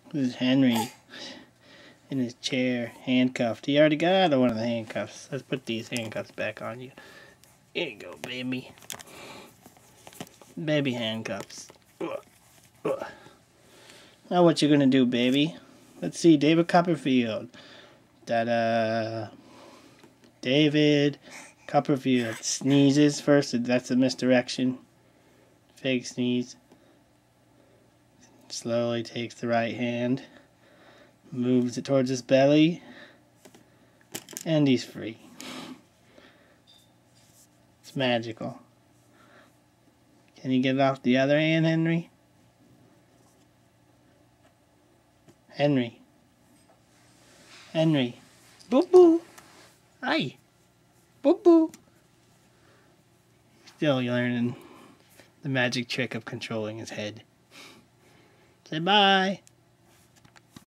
This is Henry in his chair, handcuffed. He already got out of one of the handcuffs. Let's put these handcuffs back on you. Here you go, baby. Baby handcuffs. Now what you gonna do, baby? Let's see, David Copperfield. Da-da. David Copperfield sneezes first. That's a misdirection. Fake sneeze. Slowly takes the right hand. Moves it towards his belly. And he's free. It's magical. Can you get it off the other hand, Henry? Henry. Henry. Boo-boo. Hi. Boo-boo. Still learning the magic trick of controlling his head. Say bye.